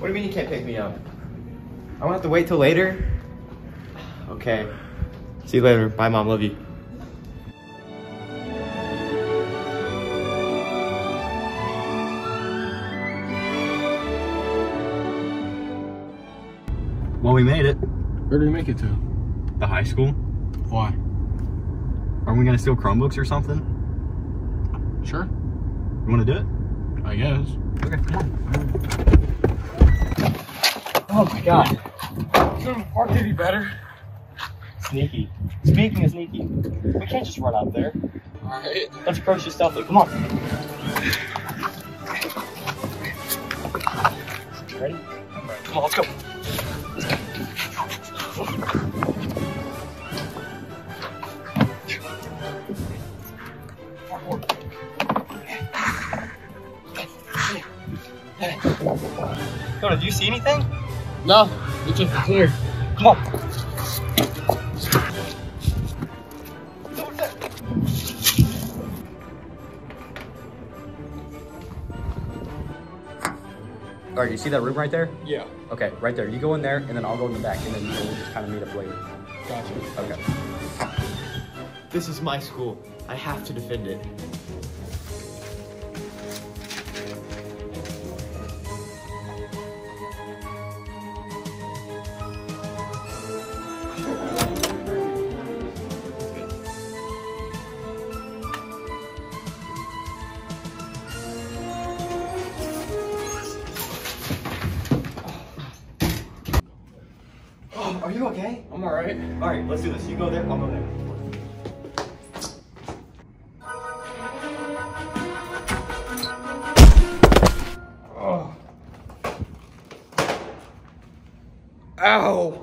What do you mean you can't pick me up? I won't have to wait till later? Okay. See you later. Bye, Mom. Love you. Well, we made it. Where did we make it to? The high school. Why? Are we gonna steal Chromebooks or something? Sure. You wanna do it? I guess. Okay, come on. Oh my god. Couldn't the park any better? Sneaky. Speaking of sneaky, we can't just run out there. Alright. Let's approach this stealthily. Come on. Ready? Come on, let's go. Kona, do you see anything? No, it's just clear. Come on. All right, you see that room right there? Yeah. Okay, right there. You go in there, and then I'll go in the back, and then we'll just kind of meet up later. Gotcha. Okay. This is my school. I have to defend it. Are you okay? I'm alright. All right, let's do this. You go there, I'll go there. Oh. Ow.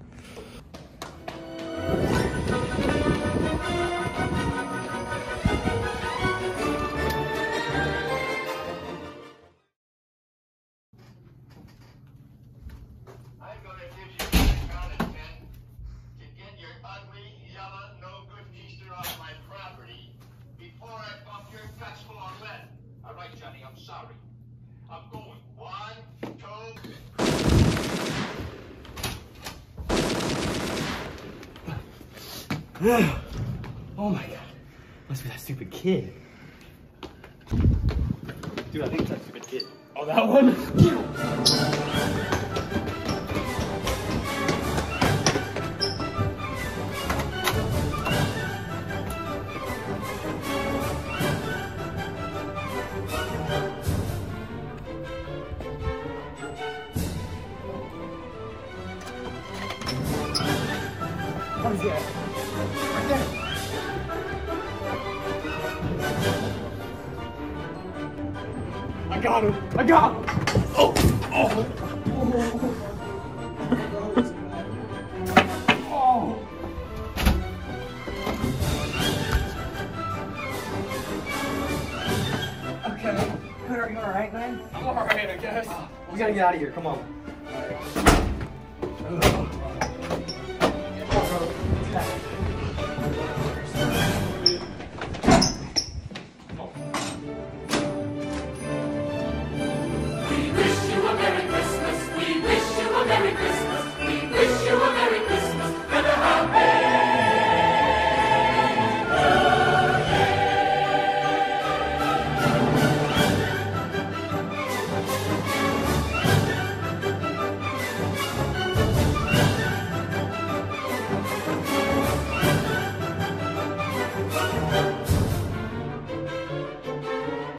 Alright, Johnny, I'm sorry. I'm going. 1, 2. Oh my god. Must be that stupid kid. Dude, I think it's that stupid kid. Oh, that one? What is that? Right there. I got him. I got him. Oh. Oh. Oh. Okay. Are you alright, man? I'm alright, I guess. We gotta get out of here. Come on.